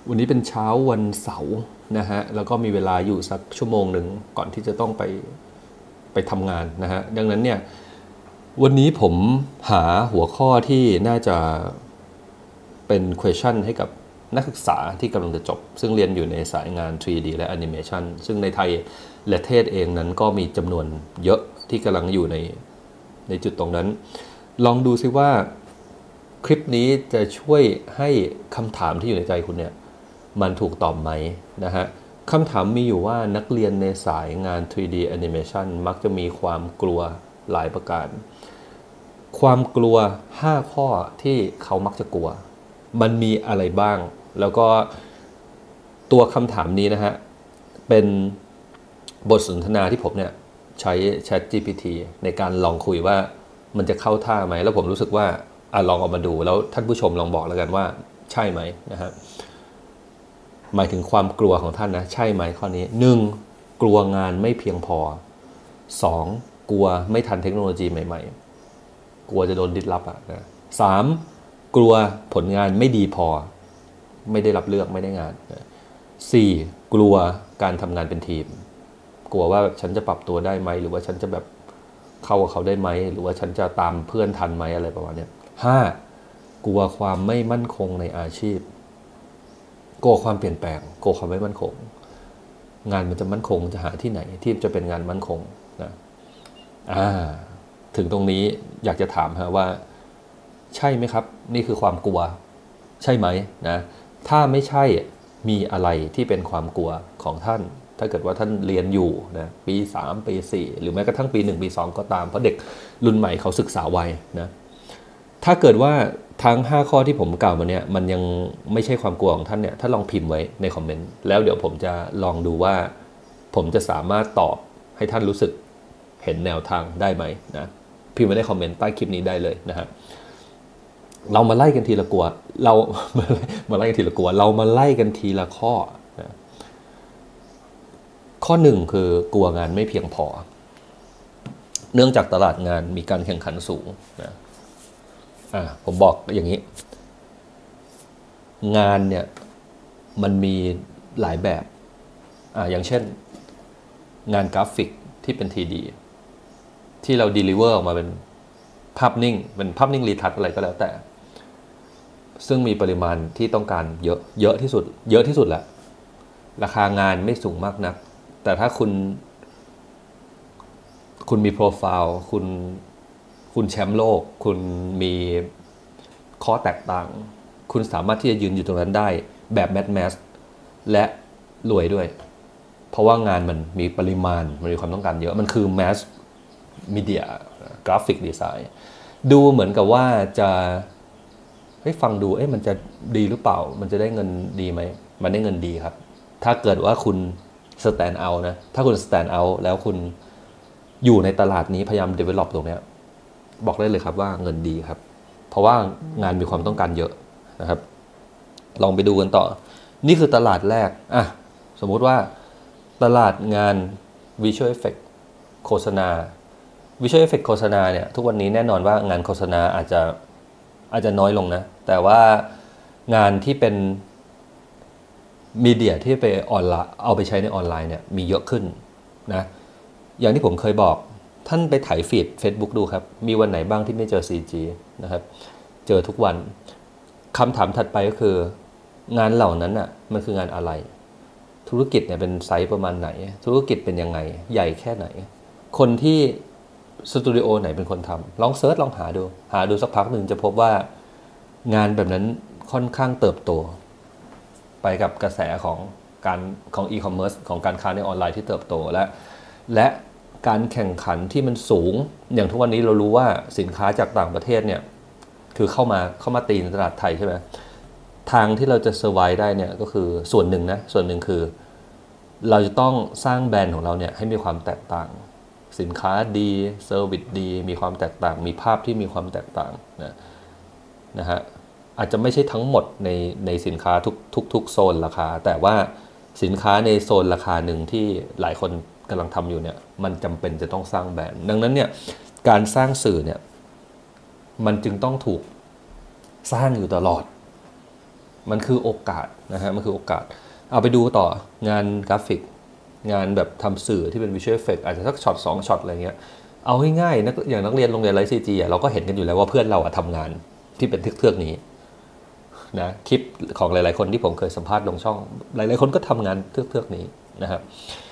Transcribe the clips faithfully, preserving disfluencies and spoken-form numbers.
วันนี้เป็นเช้าวันเสาร์นะฮะแล้วก็มีเวลาอยู่สักชั่วโมงหนึ่งก่อนที่จะต้องไปไปทำงานนะฮะดังนั้นเนี่ยวันนี้ผมหาหัวข้อที่น่าจะเป็น question ให้กับนักศึกษาที่กำลังจะจบซึ่งเรียนอยู่ในสายงาน ทรี ดี และ Animation ซึ่งในไทยและเทศเองนั้นก็มีจำนวนเยอะที่กำลังอยู่ในในจุดตรงนั้นลองดูซิว่าคลิปนี้จะช่วยให้คำถามที่อยู่ในใจคุณเนี่ยมันถูกตอบไหมนะฮะคำถามมีอยู่ว่านักเรียนในสายงาน ทรี ดี Animation มักจะมีความกลัวหลายประการความกลัวห้าข้อที่เขามักจะกลัวมันมีอะไรบ้างแล้วก็ตัวคำถามนี้นะฮะเป็นบทสนทนาที่ผมเนี่ยใช้ แชท จี พี ที ในการลองคุยว่ามันจะเข้าท่าไหมแล้วผมรู้สึกว่าอ่ะลองเอามาดูแล้วท่านผู้ชมลองบอกแล้วกันว่าใช่ไหมนะฮะหมายถึงความกลัวของท่านนะใช่ไหมข้อนี้หนึ่งกลัวงานไม่เพียงพอสองกลัวไม่ทันเทคโนโลยีใหม่ๆกลัวจะโดนดิสรับอ่ะนะสามกลัวผลงานไม่ดีพอไม่ได้รับเลือกไม่ได้งานสี่กลัวการทำงานเป็นทีมกลัวว่าฉันจะปรับตัวได้ไหมหรือว่าฉันจะแบบเข้ากับเขาได้ไหมหรือว่าฉันจะตามเพื่อนทันไหมอะไรประมาณนี้ห้ากลัวความไม่มั่นคงในอาชีพกลัวความเปลี่ยนแปลงกลัวความไม่มั่นคงงานมันจะมั่นคงจะหาที่ไหนที่จะเป็นงานมั่นคงนะอ่าถึงตรงนี้อยากจะถามฮะว่าใช่ไหมครับนี่คือความกลัวใช่ไหมนะถ้าไม่ใช่มีอะไรที่เป็นความกลัวของท่านถ้าเกิดว่าท่านเรียนอยู่นะปีสามปีสี่หรือแม้กระทั่งปีหนึ่งปีสองก็ตามเพราะเด็กรุ่นใหม่เขาศึกษาไวนะถ้าเกิดว่าทั้งห้าข้อที่ผมกล่าวมาเนี่ยมันยังไม่ใช่ความกลัวของท่านเนี่ยถ้าลองพิมพ์ไว้ในคอมเมนต์แล้วเดี๋ยวผมจะลองดูว่าผมจะสามารถตอบให้ท่านรู้สึกเห็นแนวทางได้ไหมนะพิมพ์ไว้ในคอมเมนต์ใต้คลิปนี้ได้เลยนะฮะเรามาไล่กันทีละกลัวเรามาไล่กันทีละกลัวเรามาไล่กันทีละข้อนะข้อหนึ่งคือกลัวงานไม่เพียงพอเนื่องจากตลาดงานมีการแข่งขันสูงนะอ่าผมบอกอย่างนี้งานเนี่ยมันมีหลายแบบอ่าอย่างเช่นงานกราฟิกที่เป็น ที ดี ที่เรา deliver ออกมาเป็นภาพนิ่งเป็นภาพนิ่งรีทัชอะไรก็แล้วแต่ซึ่งมีปริมาณที่ต้องการเยอะเยอะที่สุดเยอะที่สุดแหละราคางานไม่สูงมากนักแต่ถ้าคุณคุณมีโปรไฟล์คุณคุณแชมป์โลกคุณมีข้อแตกต่างคุณสามารถที่จะยืนอยู่ตรงนั้นได้แบบแมสแมสและรวยด้วยเพราะว่างานมันมีปริมาณมันมีความต้องการเยอะมันคือแมสมีเดียกราฟิกดีไซน์ดูเหมือนกับว่าจะให้ฟังดูเอ๊ะมันจะดีหรือเปล่ามันจะได้เงินดีไหมมันได้เงินดีครับถ้าเกิดว่าคุณ stand out นะถ้าคุณ stand out แล้วคุณอยู่ในตลาดนี้พยายาม develop ตรงนี้บอกได้เลยครับว่าเงินดีครับเพราะว่างานมีความต้องการเยอะนะครับลองไปดูกันต่อนี่คือตลาดแรกอ่ะสมมุติว่าตลาดงาน Visual Effect โฆษณา Visual Effect โฆษณาเนี่ยทุกวันนี้แน่นอนว่างานโฆษณาอาจจะอาจจะน้อยลงนะแต่ว่างานที่เป็นมีเดียที่ไปออนไลน์เอาไปใช้ในออนไลน์เนี่ยมีเยอะขึ้นนะอย่างที่ผมเคยบอกท่านไปถ่ายฟีด Facebook ดูครับมีวันไหนบ้างที่ไม่เจอ ซี จี นะครับเจอทุกวันคำถามถัดไปก็คืองานเหล่านั้นอ่ะมันคืองานอะไรธุรกิจเนี่ยเป็นไซส์ประมาณไหนธุรกิจเป็นยังไงใหญ่แค่ไหนคนที่สตูดิโอไหนเป็นคนทำลองเซิร์ชลองหาดูหาดูสักพักหนึ่งจะพบว่างานแบบนั้นค่อนข้างเติบโตไปกับกระแสของการของอีคอมเมิร์ซของการค้าในออนไลน์ที่เติบโตและและการแข่งขันที่มันสูงอย่างทุกวันนี้เรารู้ว่าสินค้าจากต่างประเทศเนี่ยคือเข้ามาเข้ามาตีในตลาดไทยใช่ไหมทางที่เราจะเซอร์ไวได้เนี่ยก็คือส่วนหนึ่งนะส่วนหนึ่งคือเราจะต้องสร้างแบรนด์ของเราเนี่ยให้มีความแตกต่างสินค้าดีเซอร์วิสดีมีความแตกต่างมีภาพที่มีความแตกต่างนะนะฮะอาจจะไม่ใช่ทั้งหมดในในสินค้าทุกทุกทุกโซนราคาแต่ว่าสินค้าในโซนราคาหนึ่งที่หลายคนกำลังทำอยู่เนี่ยมันจำเป็นจะต้องสร้างแบรนด์ดังนั้นเนี่ยการสร้างสื่อเนี่ยมันจึงต้องถูกสร้างอยู่ตลอดมันคือโอกาสนะฮะมันคือโอกาสเอาไปดูต่องานกราฟิกงานแบบทำสื่อที่เป็นวิชวลเอฟเฟกต์อาจจะสักช็อตสองช็อตอะไรเงี้ยเอาง่ายๆนักอย่างนักเรียนโรงเรียนไลฟ์ซีจีเราก็เห็นกันอยู่แล้วว่าเพื่อนเราทำงานที่เป็นเทือกๆนี้นะคลิปของหลายๆคนที่ผมเคยสัมภาษณ์ลงช่องหลายๆคนก็ทำงานเทือกๆนี้นะครับ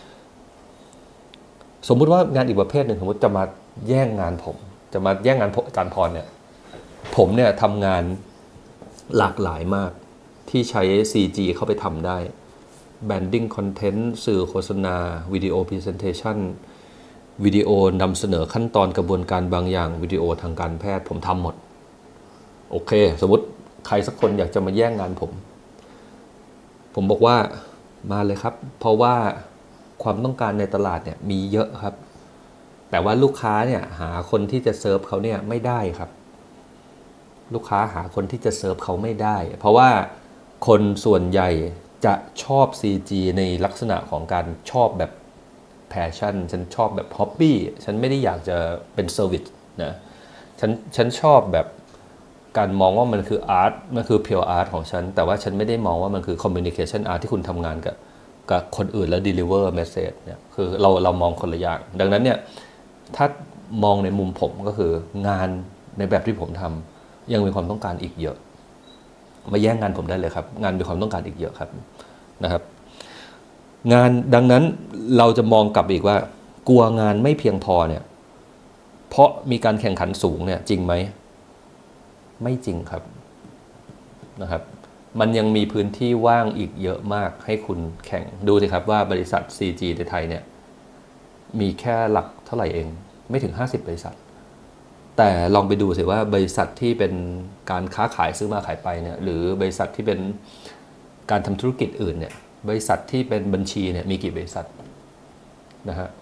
สมมุติว่างานอีกประเภทหนึ่งสมมติจะมาแย่งงานผมจะมาแย่งงานอาจารย์พรเนี่ยผมเนี่ยทำงานหลากหลายมากที่ใช้ ซี จี เข้าไปทำได้ Branding Content สื่อโฆษณาวิดีโอ Presentation วิดีโอนำเสนอขั้นตอนกระบวนการบางอย่างวิดีโอทางการแพทย์ผมทำหมดโอเคสมมติใครสักคนอยากจะมาแย่งงานผมผมบอกว่ามาเลยครับเพราะว่าความต้องการในตลาดเนี่ยมีเยอะครับแต่ว่าลูกค้าเนี่ยหาคนที่จะเซิร์ฟเขาเนี่ยไม่ได้ครับลูกค้าหาคนที่จะเซิร์ฟเขาไม่ได้เพราะว่าคนส่วนใหญ่จะชอบ ซี จี ในลักษณะของการชอบแบบแพชชั่นฉันชอบแบบฮ็อบบี้ฉันไม่ได้อยากจะเป็นเซอร์วิสนะฉันฉันชอบแบบการมองว่ามันคืออาร์ตมันคือเพียวอาร์ตของฉันแต่ว่าฉันไม่ได้มองว่ามันคือคอมมิวนิเคชันอาร์ตที่คุณทำงานกับกับคนอื่นแล้ว deliver message เนี่ยคือเราเรามองคนละอย่างดังนั้นเนี่ยถ้ามองในมุมผมก็คืองานในแบบที่ผมทำยังมีความต้องการอีกเยอะมาแย่งงานผมได้เลยครับงานมีความต้องการอีกเยอะครับนะครับงานดังนั้นเราจะมองกลับอีกว่ากลัวงานไม่เพียงพอเนี่ยเพราะมีการแข่งขันสูงเนี่ยจริงไหมไม่จริงครับนะครับมันยังมีพื้นที่ว่างอีกเยอะมากให้คุณแข่งดูสิครับว่าบริษัท ซี จี ในไทยเนี่ยมีแค่หลักเท่าไหร่เองไม่ถึงห้าสิบบริษัทแต่ลองไปดูสิว่าบริษัทที่เป็นการค้าขายซื้อมาขายไปเนี่ยหรือบริษัทที่เป็นการทำธุรกิจอื่นเนี่ยบริษัทที่เป็นบัญชีเนี่ยมีกี่บริษัทนะฮะ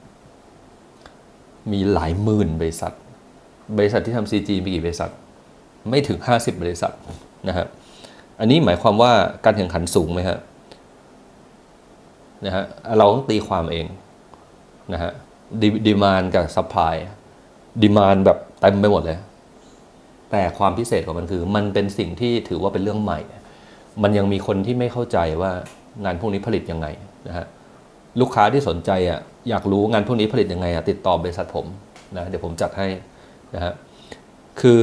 มีหลายหมื่นบริษัทบริษัทที่ทำ ซี จี มีกี่บริษัทไม่ถึงห้าสิบบริษัทนะฮะอันนี้หมายความว่าการแข่งขันสูงไหมฮะนะฮะเราต้องตีความเองนะฮะดีมานกับซัพพลายดีมานแบบเต็มไปหมดเลยแต่ความพิเศษของมันคือมันเป็นสิ่งที่ถือว่าเป็นเรื่องใหม่มันยังมีคนที่ไม่เข้าใจว่างานพวกนี้ผลิตยังไงนะฮะลูกค้าที่สนใจอ่ะอยากรู้งานพวกนี้ผลิตยังไงอ่ะติดต่อบริษัทผมนะเดี๋ยวผมจัดให้นะฮะคือ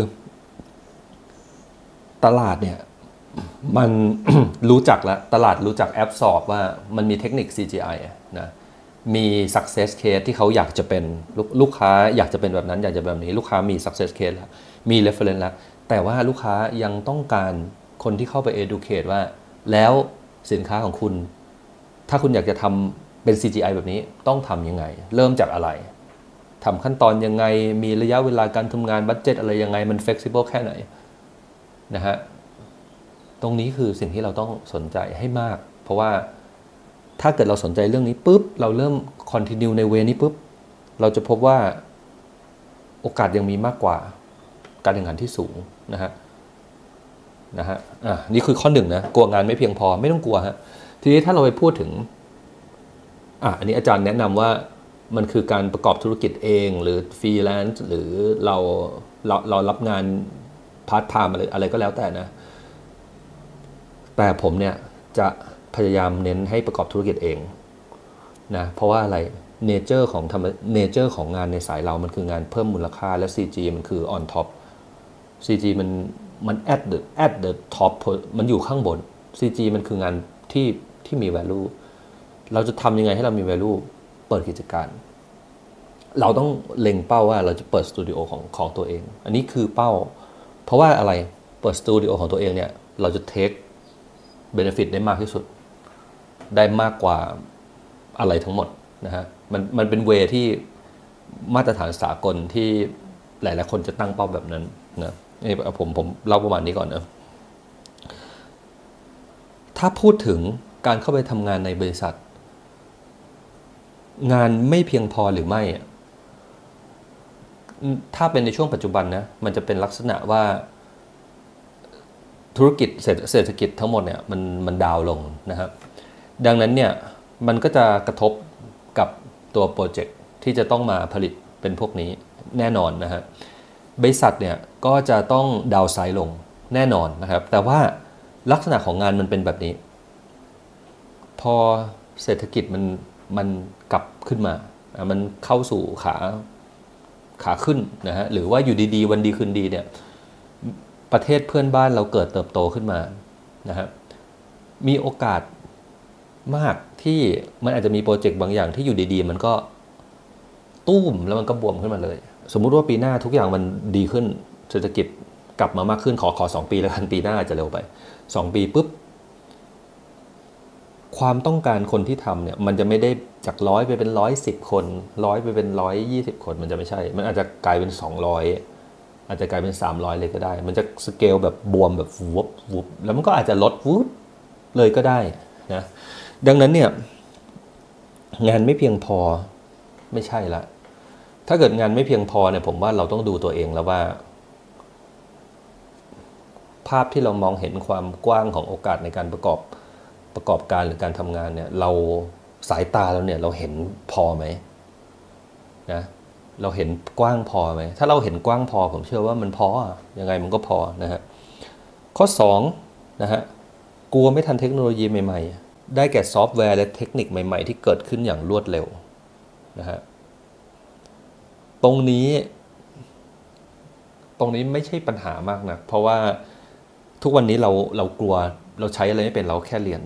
ตลาดเนี่ยมัน รู้จักแล้วตลาดรู้จักแอปสอบว่ามันมีเทคนิค ซี จี ไอ นะมี success case ที่เขาอยากจะเป็นลูกค้าอยากจะเป็นแบบนั้นอยากจะแบบนี้ลูกค้ามี success case แล้วมี reference แล้วแต่ว่าลูกค้ายังต้องการคนที่เข้าไป educate ว่าแล้วสินค้าของคุณถ้าคุณอยากจะทำเป็น ซี จี ไอ แบบนี้ต้องทำยังไงเริ่มจากอะไรทำขั้นตอนยังไงมีระยะเวลาการทำงานบัดเจ็ตอะไรยังไงมัน flexible แค่ไหนนะฮะตรงนี้คือสิ่งที่เราต้องสนใจให้มากเพราะว่าถ้าเกิดเราสนใจเรื่องนี้ปุ๊บเราเริ่ม continue ในเวนี้ปุ๊บเราจะพบว่าโอกาสยังมีมากกว่าการแข่งขันที่สูงนะฮะนะฮะอ่ะนี่คือข้อหนึ่งนะกลัวงานไม่เพียงพอไม่ต้องกลัวฮะทีนี้ถ้าเราไปพูดถึงอ่ะอันนี้อาจารย์แนะนำว่ามันคือการประกอบธุรกิจเองหรือฟรีแลนซ์หรือเราเราเรารับงานพาร์ทไทม์อะไรอะไรก็แล้วแต่นะแต่ผมเนี่ยจะพยายามเน้นให้ประกอบธุรกิจเองนะเพราะว่าอะไรเนเจอร์ของทำเนเจอร์ของงานในสายเรามันคืองานเพิ่มมูลค่าและ ซี จี มันคือ on top ซี จี มันมัน at the at the top มันอยู่ข้างบน ซี จี มันคืองานที่ที่มี value เราจะทำยังไงให้เรามี value เปิดกิจการเราต้องเล็งเป้าว่าเราจะเปิดสตูดิโอของของตัวเองอันนี้คือเป้าเพราะว่าอะไรเปิดสตูดิโอของตัวเองเนี่ยเราจะ take benefit ได้มากที่สุดได้มากกว่าอะไรทั้งหมดนะฮะมันมันเป็นเวที่มาตรฐานสากลที่หลายๆคนจะตั้งเป้าแบบนั้นนะนี่ผมผมเล่าประมาณนี้ก่อนนะถ้าพูดถึงการเข้าไปทำงานในบริษัทงานไม่เพียงพอหรือไม่ถ้าเป็นในช่วงปัจจุบันนะมันจะเป็นลักษณะว่าธุรกิจเศรษฐกิจทั้งหมดเนี่ยมันมันดาวลงนะครับดังนั้นเนี่ยมันก็จะกระทบกับตัวโปรเจกต์ที่จะต้องมาผลิตเป็นพวกนี้แน่นอนนะฮะบริษัทเนี่ยก็จะต้องดาวไซด์ลงแน่นอนนะครับแต่ว่าลักษณะของงานมันเป็นแบบนี้พอเศรษฐกิจมันมันกลับขึ้นมามันเข้าสู่ขาขาขึ้นนะฮะหรือว่าอยู่ดีๆวันดีคืนดีเนี่ยประเทศเพื่อนบ้านเราเกิดเติบโตขึ้นมานะฮะมีโอกาสมากที่มันอาจจะมีโปรเจกต์บางอย่างที่อยู่ดีๆมันก็ตุ้มแล้วมันก็บวมขึ้นมาเลยสมมุติว่าปีหน้าทุกอย่างมันดีขึ้นเศรษฐกิจกลับมามากขึ้นขอขอสองปีแล้วกันปีหน้าอาจจะเร็วไปสองปีปุ๊บความต้องการคนที่ทำเนี่ยมันจะไม่ได้จากร้อยไปเป็นร้อยสิบคนร้อยไปเป็นร้อยยี่สิบคนมันจะไม่ใช่มันอาจจะกลายเป็นสองร้อยอาจจะกลายเป็นสามร้อยเลยก็ได้มันจะสเกลแบบบวมแบบวุบวุบแล้วมันก็อาจจะลดวุบเลยก็ได้นะดังนั้นเนี่ยงานไม่เพียงพอไม่ใช่ละถ้าเกิดงานไม่เพียงพอเนี่ยผมว่าเราต้องดูตัวเองแล้วว่าภาพที่เรามองเห็นความกว้างของโอกาสในการประกอบประกอบการหรือการทำงานเนี่ยเราสายตาเราเนี่ยเราเห็นพอไหมนะเราเห็นกว้างพอไหมถ้าเราเห็นกว้างพอผมเชื่อว่ามันพอยังไงมันก็พอนะฮะข้อสองนะฮะกลัวไม่ทันเทคโนโลยีใหม่ๆได้แก่ซอฟต์แวร์และเทคนิคใหม่ๆที่เกิดขึ้นอย่างรวดเร็วนะฮะตรงนี้ตรงนี้ไม่ใช่ปัญหามากนะเพราะว่าทุกวันนี้เราเรากลัวเราใช้อะไรไม่เป็นเราแค่เรียน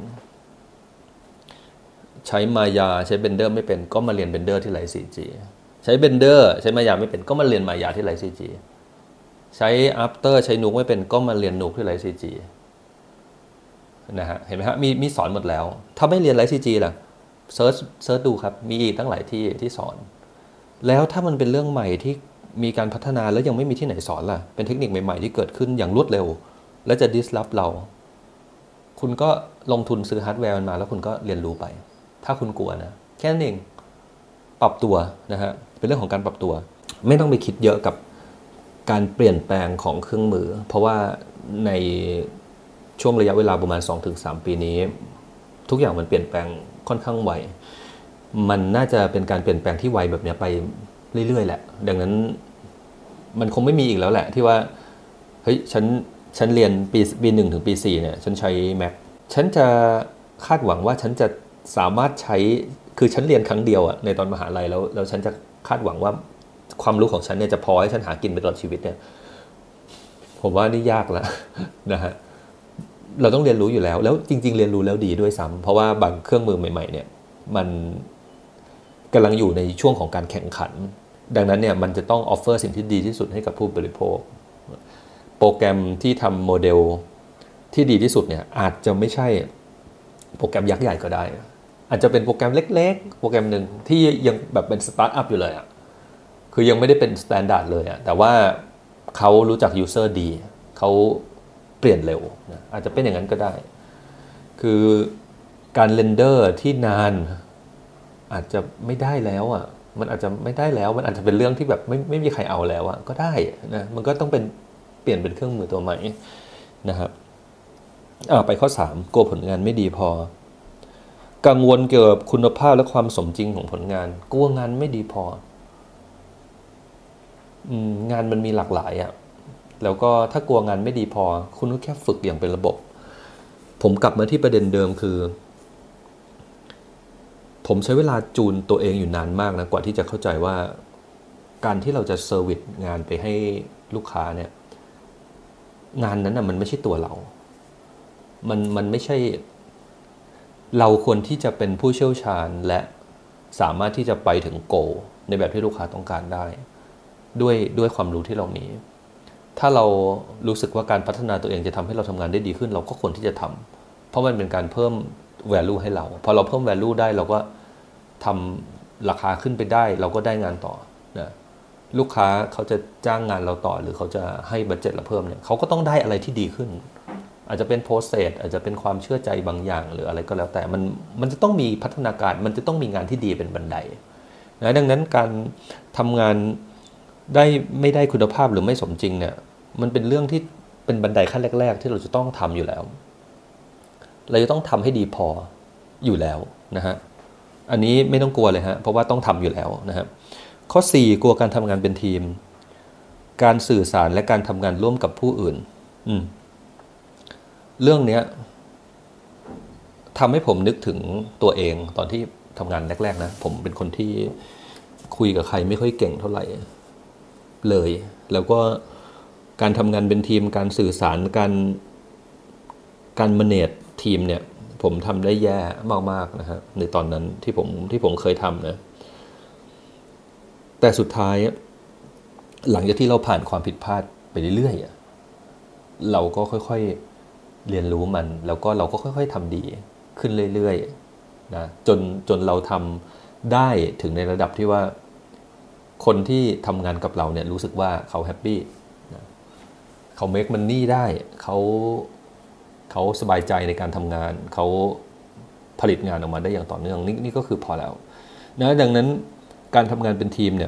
ใช้มายาใช้เบนเดอร์ไม่เป็นก็มาเรียนเบนเดอร์ที่ไลท์ ซี จี ใช้เบนเดอร์ใช้มายาไม่เป็นก็มาเรียนมายาที่ไลท์ ซี จี ใช้อัปเตอร์ใช้นูกไม่เป็นก็มาเรียนนูกที่ไลท์ ซี จี นะฮะเห็นไหมฮะมีมีสอนหมดแล้วถ้าไม่เรียนไลท์ ซี จี ล่ะเซิร์ชเซิร์ชดูครับมีอีกตั้งหลายที่ที่สอนแล้วถ้ามันเป็นเรื่องใหม่ที่มีการพัฒนาแล้วยังไม่มีที่ไหนสอนล่ะเป็นเทคนิคใหม่ๆที่เกิดขึ้นอย่างรวดเร็วและจะ disrupt เราคุณก็ลงทุนซื้อฮาร์ดแวร์มันมาแล้วคุณก็เรียนรู้ไปถ้าคุณกลัวนะแค่นั้นเองปรับตัวนะฮะเป็นเรื่องของการปรับตัวไม่ต้องไปคิดเยอะกับการเปลี่ยนแปลงของเครื่องมือเพราะว่าในช่วงระยะเวลาประมาณ สองถึงสาม ปีนี้ทุกอย่างมันเปลี่ยนแปลงค่อนข้างไวมันน่าจะเป็นการเปลี่ยนแปลงที่ไวแบบนี้ไปเรื่อยๆแหละดังนั้นมันคงไม่มีอีกแล้วแหละที่ว่าเฮ้ยฉันฉันเรียนปีปีหนึ่งถึงปีสี่เนี่ยฉันใช้ Mac ฉันจะคาดหวังว่าฉันจะสามารถใช้คือฉันเรียนครั้งเดียวอะในตอนมหาลัยแล้วแล้วฉันจะคาดหวังว่าความรู้ของฉันเนี่ยจะพอให้ฉันหากินไปตลอดชีวิตเนี่ยผมว่านี่ยากแล้วนะฮะเราต้องเรียนรู้อยู่แล้วแล้วจริงๆเรียนรู้แล้วดีด้วยซ้ำเพราะว่าบางเครื่องมือใหม่ๆเนี่ยมันกำลังอยู่ในช่วงของการแข่งขันดังนั้นเนี่ยมันจะต้องออฟเฟอร์สิ่งที่ดีที่สุดให้กับผู้บริโภคโปรแกรมที่ทำโมเดลที่ดีที่สุดเนี่ยอาจจะไม่ใช่โปรแกรมยักษ์ใหญ่ก็ได้อาจจะเป็นโปรแกรมเล็กๆโปรแกรมหนึ่งที่ยังแบบเป็นสตาร์ทอัพอยู่เลยอ่ะคือยังไม่ได้เป็นสแตนดาร์ดเลยอ่ะแต่ว่าเขารู้จักยูเซอร์ดีเขาเปลี่ยนเร็วนะอาจจะเป็นอย่างนั้นก็ได้คือการเรนเดอร์ที่นานอาจจะไม่ได้แล้วอ่ะมันอาจจะไม่ได้แล้วมันอาจจะเป็นเรื่องที่แบบไม่ไม่มีใครเอาแล้วอ่ะก็ได้นะมันก็ต้องเป็นเปลี่ยนเป็นเครื่องมือตัวใหม่นะครับอ่าไปข้อสามกลัวผลงานไม่ดีพอกังวลเกี่ยวกับคุณภาพและความสมจริงของผลงานกลัวงานไม่ดีพองานมันมีหลากหลายอ่ะแล้วก็ถ้ากลัวงานไม่ดีพอคุณก็แค่ฝึกอย่างเป็นระบบผมกลับมาที่ประเด็นเดิมคือผมใช้เวลาจูนตัวเองอยู่นานมากนะกว่าที่จะเข้าใจว่าการที่เราจะเซอร์วิสงานไปให้ลูกค้าเนี่ยงานนั้นน่ะมันไม่ใช่ตัวเรามันมันไม่ใช่เราควรที่จะเป็นผู้เชี่ยวชาญและสามารถที่จะไปถึงโกลในแบบที่ลูกค้าต้องการได้ด้วยด้วยความรู้ที่เรามีถ้าเรารู้สึกว่าการพัฒนาตัวเองจะทำให้เราทำงานได้ดีขึ้นเราก็ควรที่จะทำเพราะมันเป็นการเพิ่ม value ให้เราพอเราเพิ่ม value ได้เราก็ทำราคาขึ้นไปได้เราก็ได้งานต่อนะลูกค้าเขาจะจ้างงานเราต่อหรือเขาจะให้บัดเจ็ตเราเพิ่มเนี่ยเขาก็ต้องได้อะไรที่ดีขึ้นอาจจะเป็นโปรเซสอาจจะเป็นความเชื่อใจบางอย่างหรืออะไรก็แล้วแต่มันมันจะต้องมีพัฒนาการมันจะต้องมีงานที่ดีเป็นบันไดนะดังนั้นการทำงานได้ไม่ได้คุณภาพหรือไม่สมจริงเนี่ยมันเป็นเรื่องที่เป็นบันไดขั้นแรกๆที่เราจะต้องทำอยู่แล้วเราจะต้องทำให้ดีพออยู่แล้วนะฮะอันนี้ไม่ต้องกลัวเลยฮะเพราะว่าต้องทำอยู่แล้วนะฮะข้อสี่กลัวการทำงานเป็นทีมการสื่อสารและการทำงานร่วมกับผู้อื่นอืมเรื่องเนี้ยทำให้ผมนึกถึงตัวเองตอนที่ทำงานแรกๆนะผมเป็นคนที่คุยกับใครไม่ค่อยเก่งเท่าไหร่เลยแล้วก็การทำงานเป็นทีมการสื่อสารการการแมเนจทีมเนี่ยผมทำได้แย่มากๆนะฮะในตอนนั้นที่ผมที่ผมเคยทำนะแต่สุดท้ายหลังจากที่เราผ่านความผิดพลาดไปเรื่อยๆเราก็ค่อยๆเรียนรู้มันแล้วก็เราก็ค่อยๆทำดีขึ้นเรื่อยๆนะจนจนเราทำได้ถึงในระดับที่ว่าคนที่ทำงานกับเราเนี่ยรู้สึกว่าเขาแฮปปี้นะเขาเมคมันนี่ได้เขาเขาสบายใจในการทำงานเขาผลิตงานออกมาได้อย่างต่อเนื่องนี่นี่ก็คือพอแล้วนะดังนั้นการทำงานเป็นทีมเนี่ย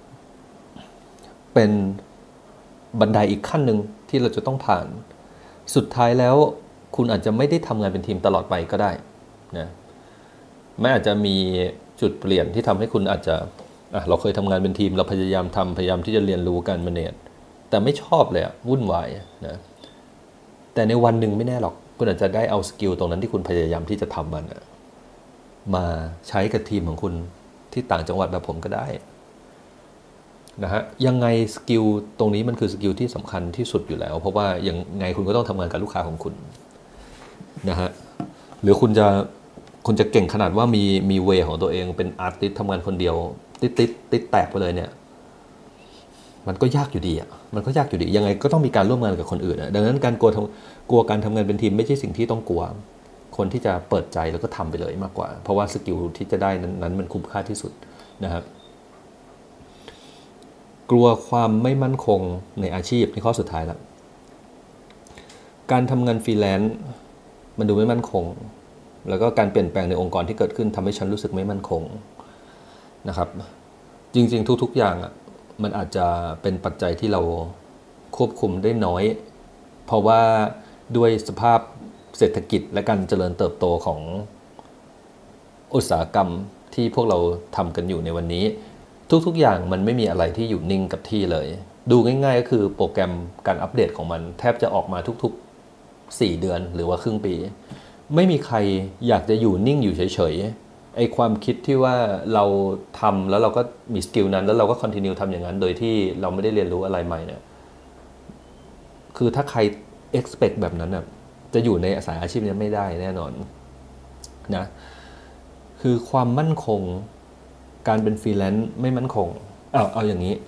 เป็นบันไดอีกขั้นหนึ่งที่เราจะต้องผ่านสุดท้ายแล้วคุณอาจจะไม่ได้ทำงานเป็นทีมตลอดไปก็ได้นะไม่อาจจะมีจุดเปลี่ยนที่ทำให้คุณอาจจะอ่ะเราเคยทำงานเป็นทีมเราพยายามทำพยายามที่จะเรียนรู้การแมเนจแต่ไม่ชอบเลยอะวุ่นวายนะแต่ในวันหนึ่งไม่แน่หรอกคุณอาจจะได้เอาสกิลตรงนั้นที่คุณพยายามที่จะทำมันมาใช้กับทีมของคุณที่ต่างจังหวัดแบบผมก็ได้นะฮะยังไงสกิลตรงนี้มันคือสกิลที่สำคัญที่สุดอยู่แล้วเพราะว่ายังไงคุณก็ต้องทำงานกับลูกค้าของคุณนะฮะหรือคุณจะคุณจะเก่งขนาดว่ามีมีเวของตัวเองเป็นอาร์ติสต์ทำงานคนเดียวติดติดติดแตกไปเลยเนี่ยมันก็ยากอยู่ดีอ่ะมันก็ยากอยู่ดียังไงก็ต้องมีการร่วมงานกับคนอื่นอ่ะดังนั้นการกลัวกลัวการทำงานเป็นทีมไม่ใช่สิ่งที่ต้องกลัวคนที่จะเปิดใจแล้วก็ทำไปเลยมากกว่าเพราะว่าสกิลที่จะได้นั้นมันคุ้มค่าที่สุดนะครับกลัวความไม่มั่นคงในอาชีพในข้อสุดท้ายแล้วการทำงานฟรีแลนซ์มันดูไม่มั่นคงแล้วก็การเปลี่ยนแปลงในองค์กรที่เกิดขึ้นทำให้ฉันรู้สึกไม่มั่นคงนะครับจริงๆทุกๆอย่างอ่ะมันอาจจะเป็นปัจจัยที่เราควบคุมได้น้อยเพราะว่าด้วยสภาพเศรษฐกิจและการเจริญเติบโตของอุตสาหกรรมที่พวกเราทำกันอยู่ในวันนี้ทุกๆอย่างมันไม่มีอะไรที่อยู่นิ่งกับที่เลยดูง่ายๆก็คือโปรแกรมการอัปเดตของมันแทบจะออกมาทุกๆสี่เดือนหรือว่าครึ่งปีไม่มีใครอยากจะอยู่นิ่งอยู่เฉยๆไอความคิดที่ว่าเราทำแล้วเราก็มีสกิลนั้นแล้วเราก็คอนทินิวทำอย่างนั้นโดยที่เราไม่ได้เรียนรู้อะไรใหม่เนี่ยคือถ้าใคร expect แบบนั้นน่ะจะอยู่ในสายอาชีพนี้ไม่ได้แน่นอนนะคือความมั่นคงการเป็นฟรีแลนซ์ไม่มั่นคงเอาเอาอย่างนี้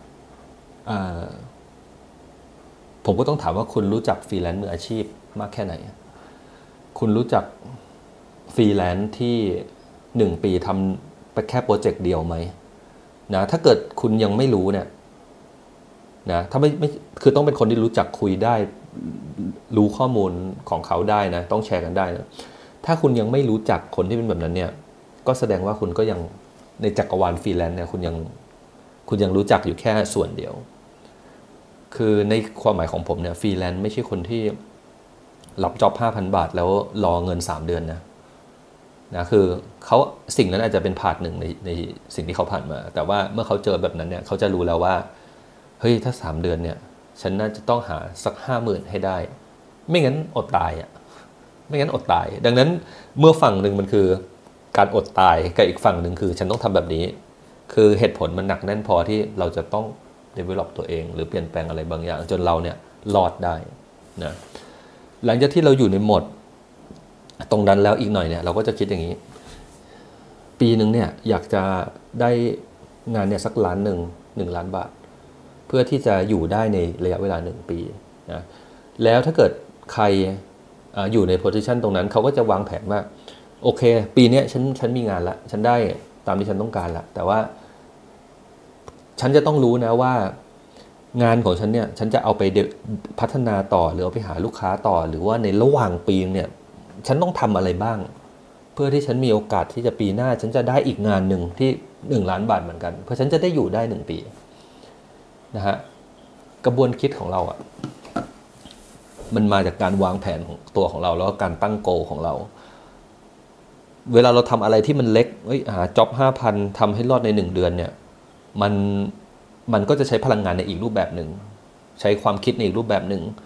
ผมก็ต้องถามว่าคุณรู้จักฟรีแลนซ์มืออาชีพมากแค่ไหนคุณรู้จักฟรีแลนซ์ที่หนึ่งปีทำไปแค่โปรเจกต์เดียวไหมนะถ้าเกิดคุณยังไม่รู้เนี่ยนะถ้าไม่ไม่คือต้องเป็นคนที่รู้จักคุยได้รู้ข้อมูลของเขาได้นะต้องแชร์กันได้นะถ้าคุณยังไม่รู้จักคนที่เป็นแบบนั้นเนี่ยก็แสดงว่าคุณก็ยังในจักรวาลฟรีแลนซ์เนี่ยคุณยังคุณยังรู้จักอยู่แค่ส่วนเดียวคือในความหมายของผมเนี่ยฟรีแลนซ์ไม่ใช่คนที่รับจ็อบ ห้าพัน บาทแล้วรอเงินสามเดือนนะนะคือเขาสิ่งนั้นอาจจะเป็นพาร์ทหนึ่งในในสิ่งที่เขาผ่านมาแต่ว่าเมื่อเขาเจอแบบนั้นเนี่ยเขาจะรู้แล้วว่าเฮ้ยถ้าสามเดือนเนี่ยฉันน่าจะต้องหาสัก ห้าหมื่น ให้ได้ไม่งั้นอดตายอ่ะไม่งั้นอดตายดังนั้นเมื่อฝั่งหนึ่งมันคือการอดตายกับอีกฝั่งหนึ่งคือฉันต้องทำแบบนี้คือเหตุผลมันหนักแน่นพอที่เราจะต้อง develop ตัวเองหรือเปลี่ยนแปลงอะไรบางอย่างจนเราเนี่ยรอดได้นะหลังจากที่เราอยู่ในโหมดตรงนั้นแล้วอีกหน่อยเนี่ยเราก็จะคิดอย่างนี้ปีหนึ่งเนี่ยอยากจะได้งานเนี่ยสักล้านหนึ่งหนึ่งล้านบาทเพื่อที่จะอยู่ได้ในระยะเวลาหนึ่งปีนะแล้วถ้าเกิดใครอยู่ในโพสิชันตรงนั้นเขาก็จะวางแผนว่าโอเคปีนี้ฉันฉันมีงานละฉันได้ตามที่ฉันต้องการละแต่ว่าฉันจะต้องรู้นะว่างานของฉันเนี่ยฉันจะเอาไปพัฒนาต่อหรือเอาไปหาลูกค้าต่อหรือว่าในระหว่างปีเนี่ยฉันต้องทำอะไรบ้างเพื่อที่ฉันมีโอกาสที่จะปีหน้าฉันจะได้อีกงานหนึ่งที่หนึ่งล้านบาทเหมือนกันเพื่อฉันจะได้อยู่ได้หนึ่งปีนะฮะกระบวนคิดของเราอ่ะมันมาจากการวางแผนของตัวของเราแล้วก็การตั้งโกของเราเวลาเราทำอะไรที่มันเล็กเฮ้ยหาจ็อบ ห้าพัน ทำให้รอดในหนึ่งเดือนเนี่ยมันมันก็จะใช้พลังงานในอีกรูปแบบหนึ่งใช้ความคิดในอีกรูปแบบหนึ่งพ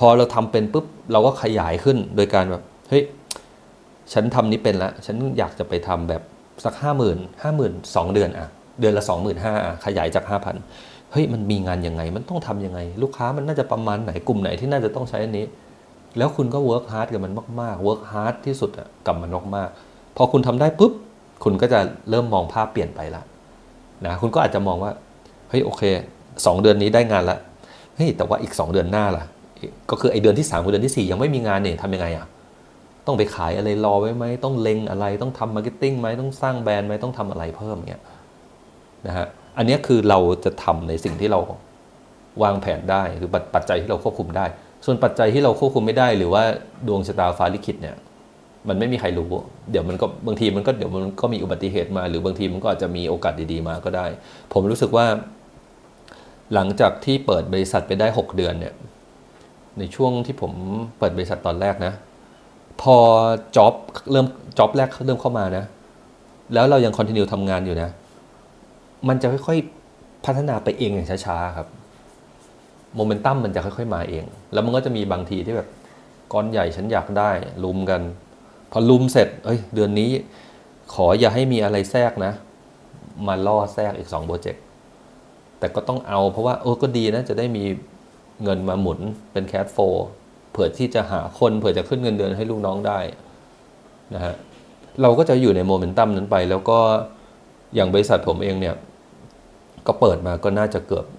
พอเราทำเป็นปุ๊บเราก็ขยายขึ้นโดยการแบบเฮ้ยฉันทำนี้เป็นแล้วฉันอยากจะไปทำแบบสักห้าหมื่นห้าหมื่นสองเดือนอะเดือนละสองหมื่นห้าขยายจากห้าพันเฮ้ยมันมีงานยังไงมันต้องทำยังไงลูกค้ามันน่าจะประมาณไหนกลุ่มไหนที่น่าจะต้องใช้อันนี้แล้วคุณก็ work hard กับมันมากๆ work hard ที่สุดกับมันมากๆพอคุณทำได้ปุ๊บคุณก็จะเริ่มมองภาพเปลี่ยนไปละนะคุณก็อาจจะมองว่าเฮ้ยโอเคสองเดือนนี้ได้งานละเฮ้ยแต่ว่าอีกสองเดือนหน้าล่ะก็คือไอเดือนที่สามกับเดือนที่สี่ยังไม่มีงานเนี่ยทำยังไงอ่ะต้องไปขายอะไรรอไว้ไหมต้องเล็งอะไรต้องทำมาร์เก็ตติ้งไหมต้องสร้างแบรนด์ไหมต้องทำอะไรเพิ่มเนี่ยนะฮะอันนี้คือเราจะทำในสิ่งที่เราวางแผนได้คือปัจจัยที่เราควบคุมได้ส่วนปัจจัยที่เราควบคุมไม่ได้หรือว่าดวงชะตาฟ้าลิขิตเนี่ยมันไม่มีใครรู้เดี๋ยวมันก็บางทีมันก็เดี๋ยวมันก็มีอุบัติเหตุมาหรือบางทีมันก็อาจจะมีโอกาสดีๆมาก็ได้ผมรู้สึกว่าหลังจากที่เปิดบริษัทไปได้หกเดือนเนี่ยในช่วงที่ผมเปิดบริษัทตอนแรกนะพอจ็อบเริ่มจ็อบแรกเริ่มเข้ามานะแล้วเรายังคอนทินิวทำงานอยู่นะมันจะค่อยๆพัฒนาไปเองอย่างช้าๆครับโมเมนตัมมันจะค่อยๆมาเองแล้วมันก็จะมีบางทีที่แบบก้อนใหญ่ฉันอยากได้ลุมกันพอลุมเสร็จเอ้ยเดือนนี้ขออย่าให้มีอะไรแทรกนะมาล่อแทรกอีกสองโปรเจกต์แต่ก็ต้องเอาเพราะว่าโอ้ก็ดีนะจะได้มีเงินมาหมุนเป็นแคชโฟลว์เผื่อที่จะหาคนเผื่อจะขึ้นเงินเดือนให้ลูกน้องได้นะฮะเราก็จะอยู่ในโมเมนตัมนั้นไปแล้วก็อย่างบริษัทผมเองเนี่ยก็เปิดมาก็น่าจะเกือบ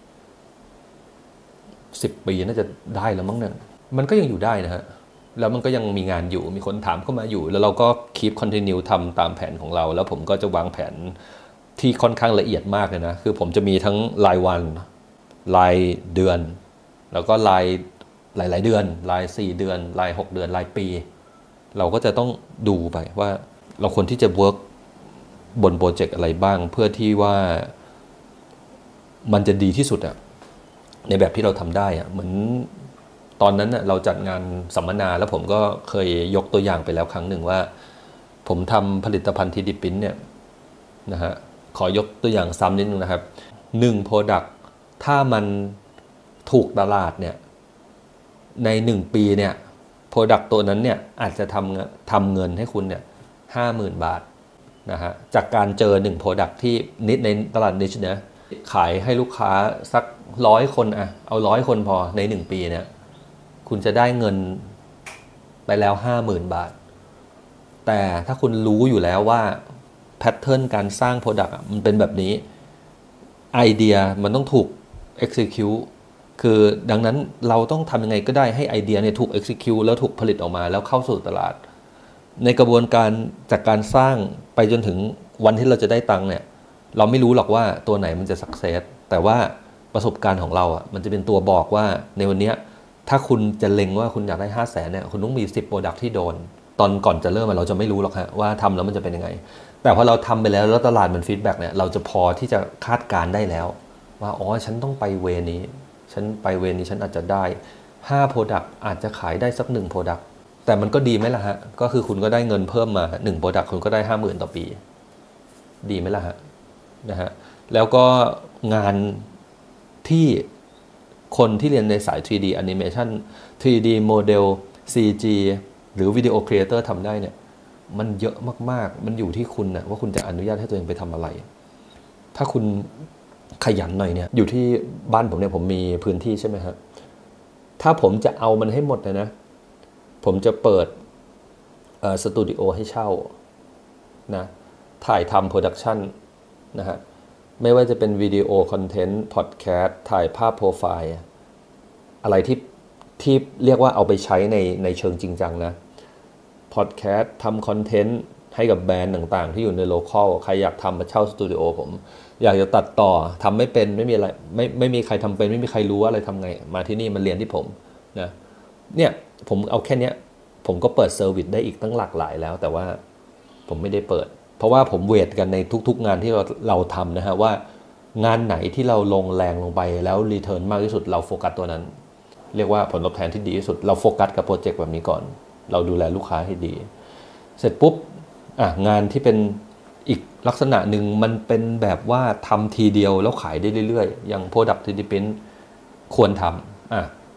สิบปีน่าจะได้แล้วมั้งเนี่ยมันก็ยังอยู่ได้นะฮะแล้วมันก็ยังมีงานอยู่มีคนถามเข้ามาอยู่แล้วเราก็คีปคอนทินิวทำตามแผนของเราแล้วผมก็จะวางแผนที่ค่อนข้างละเอียดมากเลยนะคือผมจะมีทั้งรายวันรายเดือนแล้วก็รายหลายๆเดือนรายสี่เดือนรายหกเดือนรายปีเราก็จะต้องดูไปว่าเราควรที่จะเวิร์กบนโปรเจกต์อะไรบ้างเพื่อที่ว่ามันจะดีที่สุดอะในแบบที่เราทำได้อะเหมือนตอนนั้นน่ะเราจัดงานสัมมนาแล้วผมก็เคยยกตัวอย่างไปแล้วครั้งหนึ่งว่าผมทำผลิตภัณฑ์ทีดีพิ้นเนี่ยนะฮะขอยกตัวอย่างซ้ำนิดนึงนะครับหนึ่ง Product ถ้ามันถูกตลาดเนี่ยในหนึ่งปีเนี่ย Product ตัวนั้นเนี่ยอาจจะทำทำเงินให้คุณเนี่ยห้าหมื่นบาทนะฮะจากการเจอหนึ่ง Product ที่นิดในตลาดนิชนะขายให้ลูกค้าสักร้อยคนอะเอาร้อยคนพอในหนึ่งปีเนี่ยคุณจะได้เงินไปแล้วห้าหมื่นบาทแต่ถ้าคุณรู้อยู่แล้วว่าแพทเทิร์นการสร้าง Product มันเป็นแบบนี้ไอเดียมันต้องถูก execute คือดังนั้นเราต้องทำยังไงก็ได้ให้ไอเดียเนี่ยถูก execute แล้วถูกผลิตออกมาแล้วเข้าสู่ตลาดในกระบวนการจากการสร้างไปจนถึงวันที่เราจะได้ตังค์เนี่ยเราไม่รู้หรอกว่าตัวไหนมันจะ success แต่ว่าประสบการณ์ของเราอ่ะมันจะเป็นตัวบอกว่าในวันนี้ถ้าคุณจะเล็งว่าคุณอยากได้ห้าแสนเนี่ยคุณต้องมีสิบ Product ที่โดนตอนก่อนจะเริ่มเราจะไม่รู้หรอกฮะว่าทำแล้วมันจะเป็นยังไงแต่พอเราทำไปแล้วแล้วตลาดมันฟีดแบ็กเนี่ยเราจะพอที่จะคาดการได้แล้วว่าอ๋อฉันต้องไปเวนี้ฉันไปเวนี้ฉันอาจจะได้ห้า Product อาจจะขายได้สักหนึ่ง Product แต่มันก็ดีไหมล่ะฮะก็คือคุณก็ได้เงินเพิ่มมาหนึ่ง Product คุณก็ได้ ห้าหมื่น ต่อปีดีไหมล่ะฮะนะฮะแล้วก็งานที่คนที่เรียนในสาย ทรี ดี Animation ทรี ดี Model ซี จี หรือ Video Creator ทำได้เนี่ยมันเยอะมากๆมันอยู่ที่คุณนะว่าคุณจะอนุญาตให้ตัวเองไปทำอะไรถ้าคุณขยันหน่อยเนี่ยอยู่ที่บ้านผมเนี่ยผมมีพื้นที่ใช่ไหมครับถ้าผมจะเอามันให้หมดเลยนะผมจะเปิดสตูดิโอให้เช่านะถ่ายทำโปรดักชันนะฮะไม่ว่าจะเป็นวิดีโอคอนเทนต์พอดแคสต์ถ่ายภาพโปรไฟล์อะไรที่ที่เรียกว่าเอาไปใช้ในในเชิงจริงจังนะพอดแคสต์ทำคอนเทนต์ให้กับแบรนด์ต่างๆที่อยู่ในโลคอลใครอยากทำมาเช่าสตูดิโอผมอยากจะตัดต่อทำไม่เป็นไม่มีอะไรไม่ไม่มีใครทำเป็นไม่มีใครรู้ว่าอะไรทำไงมาที่นี่มาเรียนที่ผมนะเนี่ยผมเอาแค่นี้ผมก็เปิดเซอร์วิสได้อีกตั้งหลากหลายแล้วแต่ว่าผมไม่ได้เปิดเพราะว่าผมเวทกันในทุกๆงานที่เราเราทำนะฮะว่างานไหนที่เราลงแรงลงไปแล้วรีเทิร์นมากที่สุดเราโฟกัสตัวนั้นเรียกว่าผลตอบแทนที่ดีที่สุดเราโฟกัสกับโปรเจกต์แบบนี้ก่อนเราดูแลลูกค้าให้ดีเสร็จปุ๊บอ่ะงานที่เป็นอีกลักษณะหนึ่งมันเป็นแบบว่าทำทีเดียวแล้วขายได้เรื่อยๆอย่าง Product ที่ดิพินควรทำอ่ะ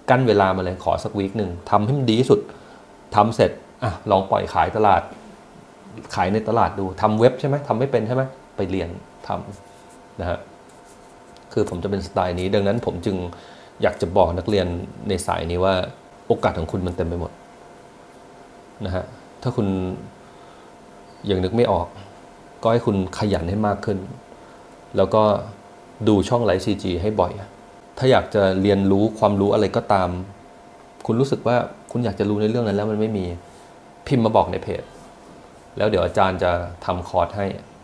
กั้นเวลามาเลยขอสักวีคหนึ่งทำให้มันดีที่สุดทำเสร็จอ่ะลองปล่อยขายตลาดขายในตลาดดูทำเว็บใช่ไหมทำไม่เป็นใช่ไหมไปเรียนทำนะฮะคือผมจะเป็นสไตล์นี้ดังนั้นผมจึงอยากจะบอกนักเรียนในสายนี้ว่าโอกาสของคุณมันเต็มไปหมดนะฮะถ้าคุณยังนึกไม่ออกก็ให้คุณขยันให้มากขึ้นแล้วก็ดูช่องไลฟ์ซีจีให้บ่อยถ้าอยากจะเรียนรู้ความรู้อะไรก็ตามคุณรู้สึกว่าคุณอยากจะรู้ในเรื่องนั้นแล้วมันไม่มีพิมพ์มาบอกในเพจแล้วเดี๋ยวอาจารย์จะทำคอร์สให้